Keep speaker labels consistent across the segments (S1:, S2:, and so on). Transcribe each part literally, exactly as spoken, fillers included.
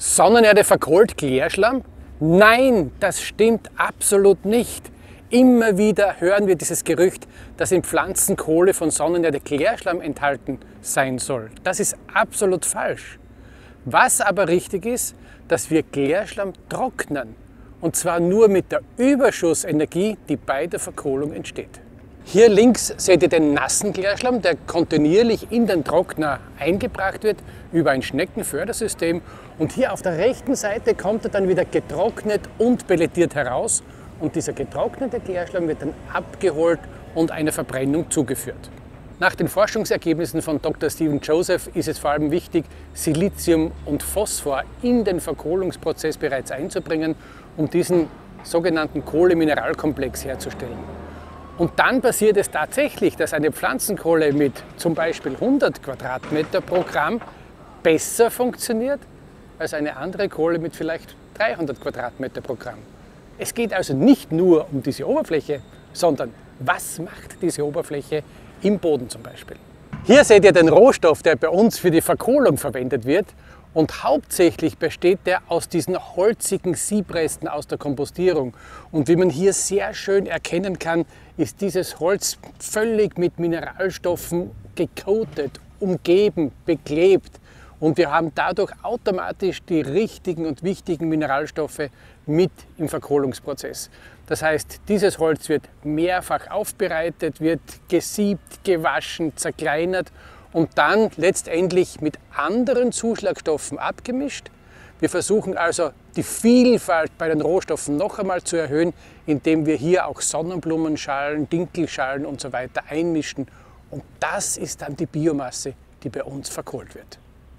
S1: Sonnenerde verkohlt Klärschlamm? Nein, das stimmt absolut nicht. Immer wieder hören wir dieses Gerücht, dass in Pflanzenkohle von Sonnenerde Klärschlamm enthalten sein soll. Das ist absolut falsch. Was aber richtig ist, dass wir Klärschlamm trocknen. Und zwar nur mit der Überschussenergie, die bei der Verkohlung entsteht. Hier links seht ihr den nassen Klärschlamm, der kontinuierlich in den Trockner eingebracht wird über ein Schneckenfördersystem. Und hier auf der rechten Seite kommt er dann wieder getrocknet und pelletiert heraus. Und dieser getrocknete Klärschlamm wird dann abgeholt und einer Verbrennung zugeführt. Nach den Forschungsergebnissen von Doktor Steven Joseph ist es vor allem wichtig, Silizium und Phosphor in den Verkohlungsprozess bereits einzubringen, um diesen sogenannten Kohlemineralkomplex herzustellen. Und dann passiert es tatsächlich, dass eine Pflanzenkohle mit zum Beispiel hundert Quadratmeter pro Gramm besser funktioniert als eine andere Kohle mit vielleicht dreihundert Quadratmeter pro Gramm. Es geht also nicht nur um diese Oberfläche, sondern was macht diese Oberfläche im Boden zum Beispiel. Hier seht ihr den Rohstoff, der bei uns für die Verkohlung verwendet wird. Und hauptsächlich besteht der aus diesen holzigen Siebresten aus der Kompostierung. Und wie man hier sehr schön erkennen kann, ist dieses Holz völlig mit Mineralstoffen gecoatet, umgeben, beklebt. Und wir haben dadurch automatisch die richtigen und wichtigen Mineralstoffe mit im Verkohlungsprozess. Das heißt, dieses Holz wird mehrfach aufbereitet, wird gesiebt, gewaschen, zerkleinert und dann letztendlich mit anderen Zuschlagstoffen abgemischt. Wir versuchen also die Vielfalt bei den Rohstoffen noch einmal zu erhöhen, indem wir hier auch Sonnenblumenschalen, Dinkelschalen und so weiter einmischen. Und das ist dann die Biomasse, die bei uns verkohlt wird.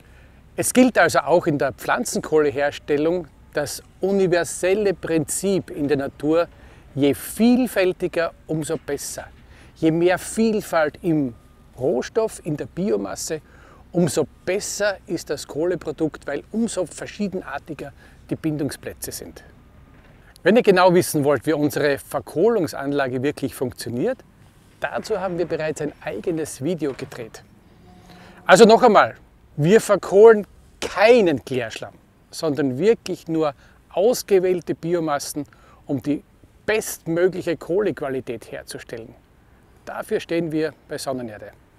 S1: Es gilt also auch in der Pflanzenkohleherstellung das universelle Prinzip in der Natur: je vielfältiger, umso besser. Je mehr Vielfalt im Rohstoff, in der Biomasse, umso besser ist das Kohleprodukt, weil umso verschiedenartiger die Bindungsplätze sind. Wenn ihr genau wissen wollt, wie unsere Verkohlungsanlage wirklich funktioniert, dazu haben wir bereits ein eigenes Video gedreht. Also noch einmal, wir verkohlen keinen Klärschlamm, sondern wirklich nur ausgewählte Biomassen, um die bestmögliche Kohlequalität herzustellen. Dafür stehen wir bei Sonnenerde.